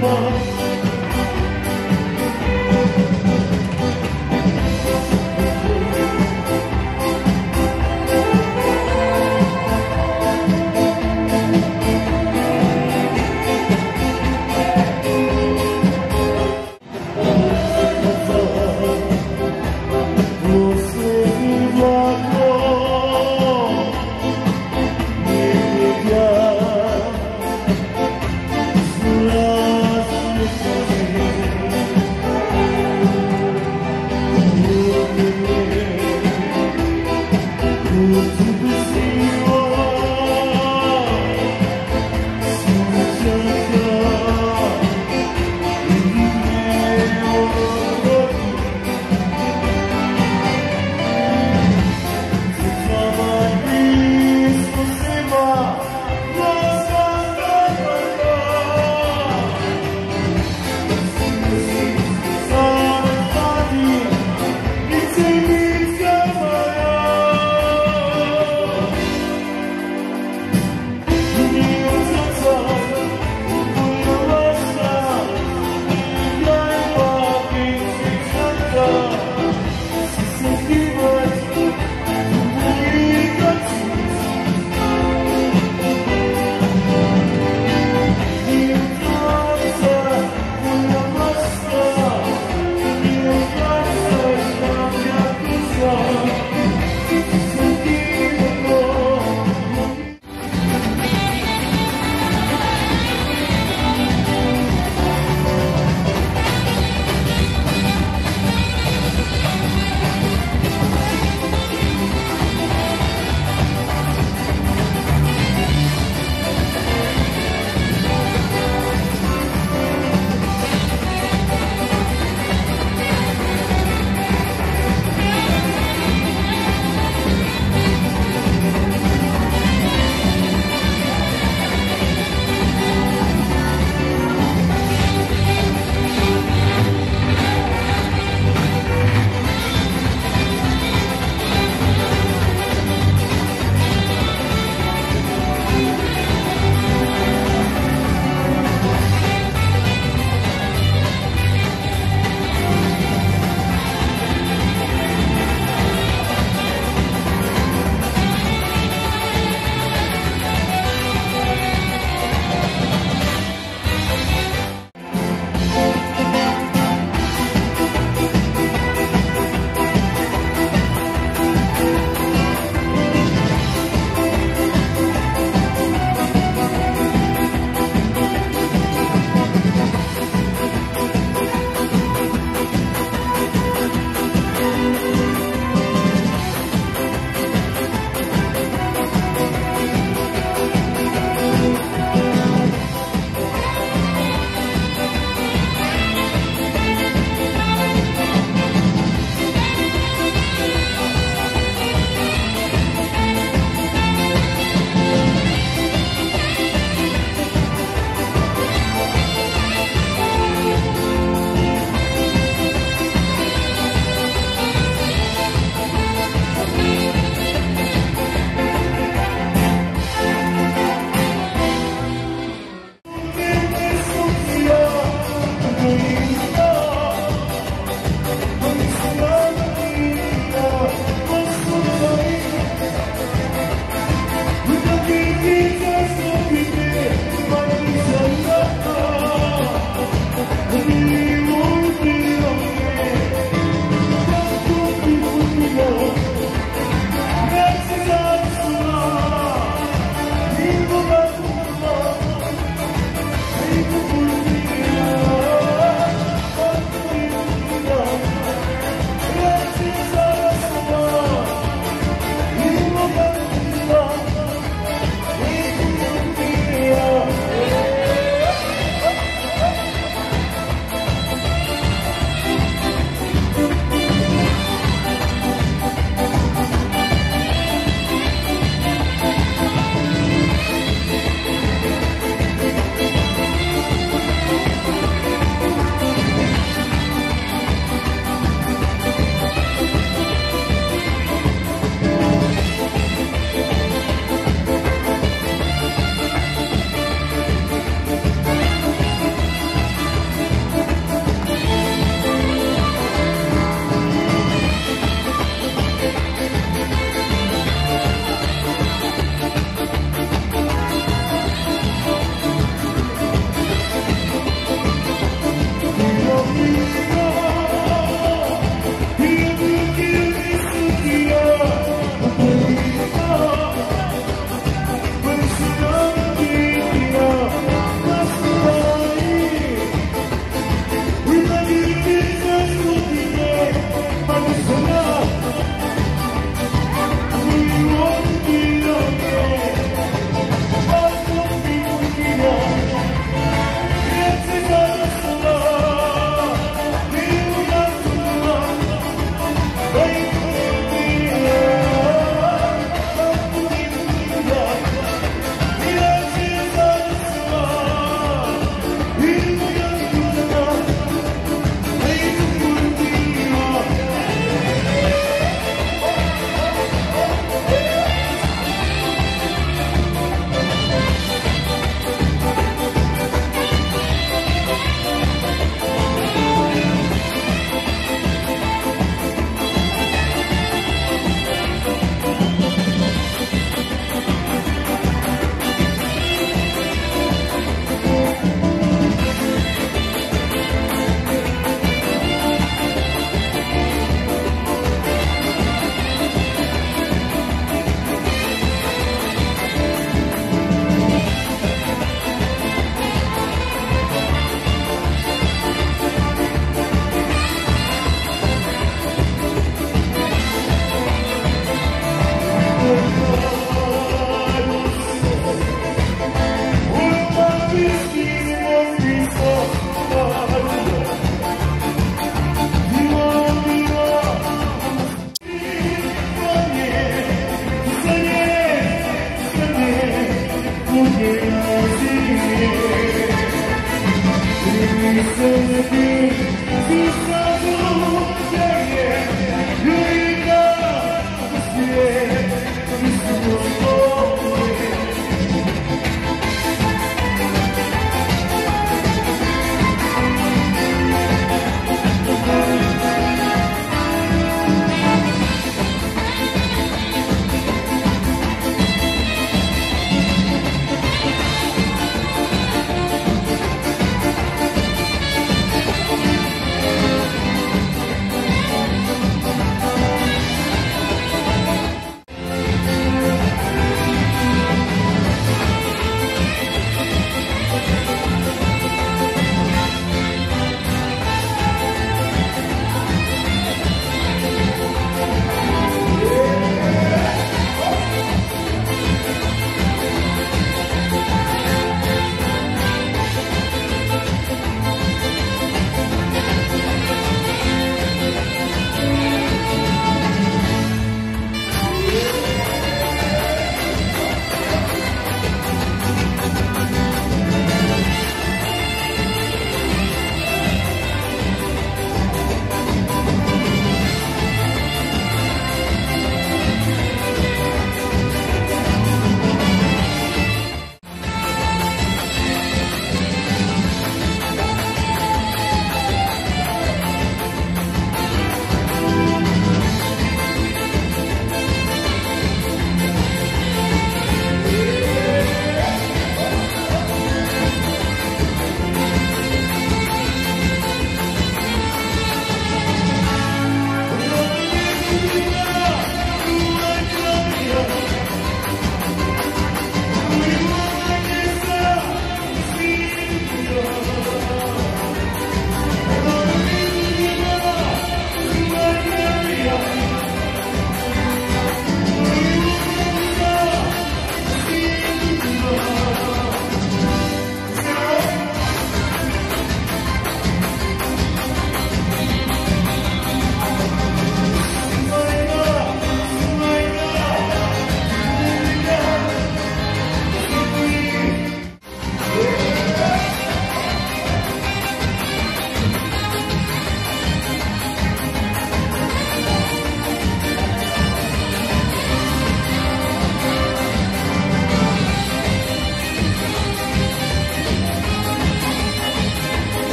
Gracias.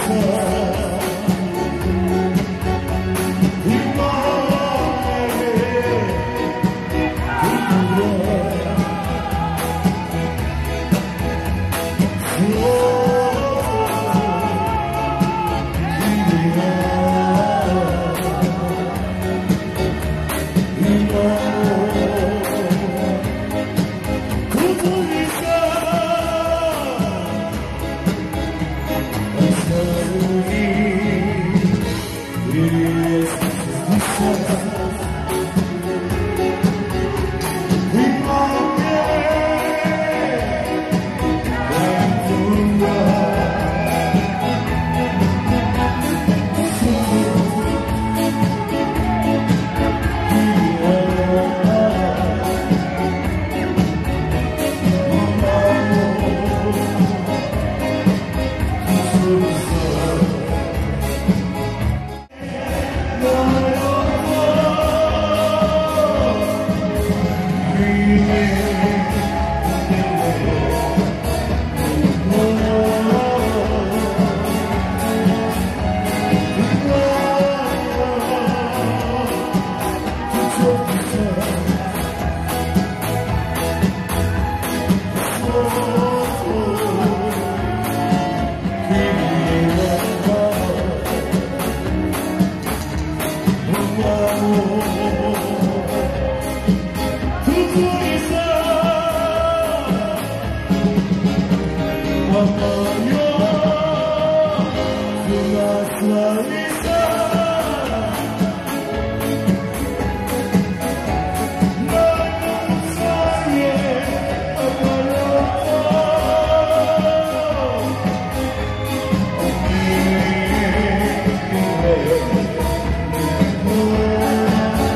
Oh,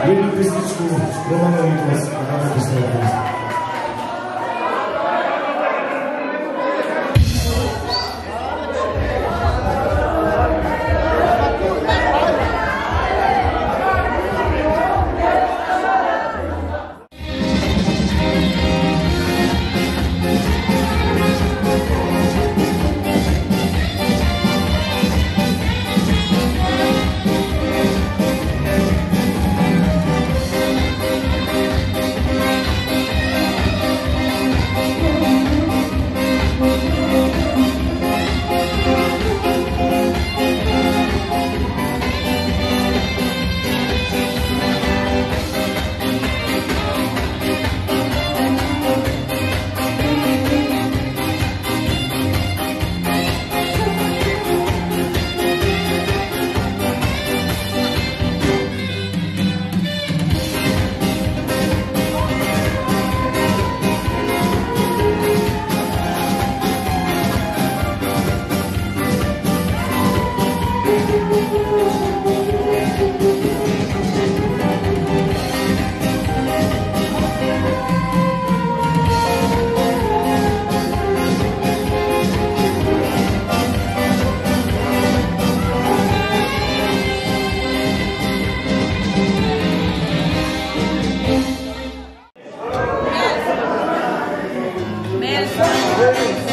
jednu písničku Romanovi Tles a dáme písničku. Mel.